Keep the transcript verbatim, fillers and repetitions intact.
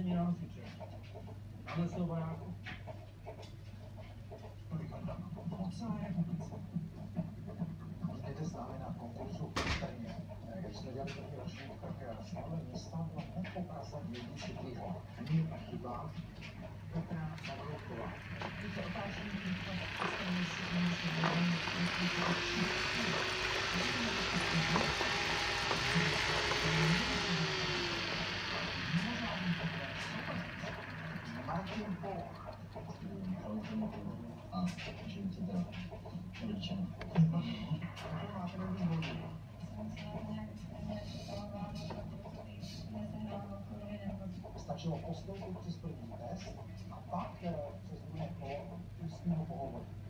není na hasiče. Máme se vojáku. Docela je vůbec. Vítejte s námi na konkurzu Krajně. Když jsme dělali první ročník, tak slavné města bylo hned po Praze jednu třetího. Mír a chyba Petra Mavrouková. Tyto otázky postavili si Martin Poch. A žijím si teda veličeně. Máte nový hodně. Stačilo postoupit přes první test a pak přes druhé kolo ústního pohovoru.